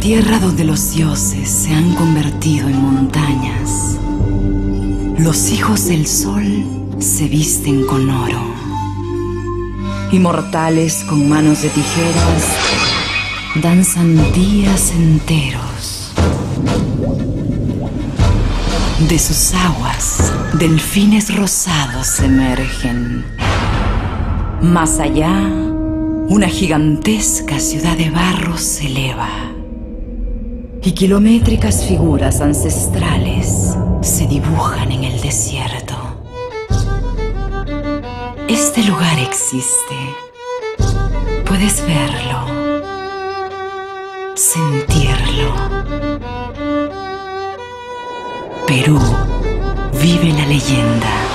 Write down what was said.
tierra donde los dioses se han convertido en montañas, los hijos del sol se visten con oro, y mortales con manos de tijeras danzan días enteros. De sus aguas, delfines rosados emergen. Más allá, una gigantesca ciudad de barro se eleva, y kilométricas figuras ancestrales se dibujan en el desierto. Este lugar existe. Puedes verlo, sentirlo. Perú, vive la leyenda.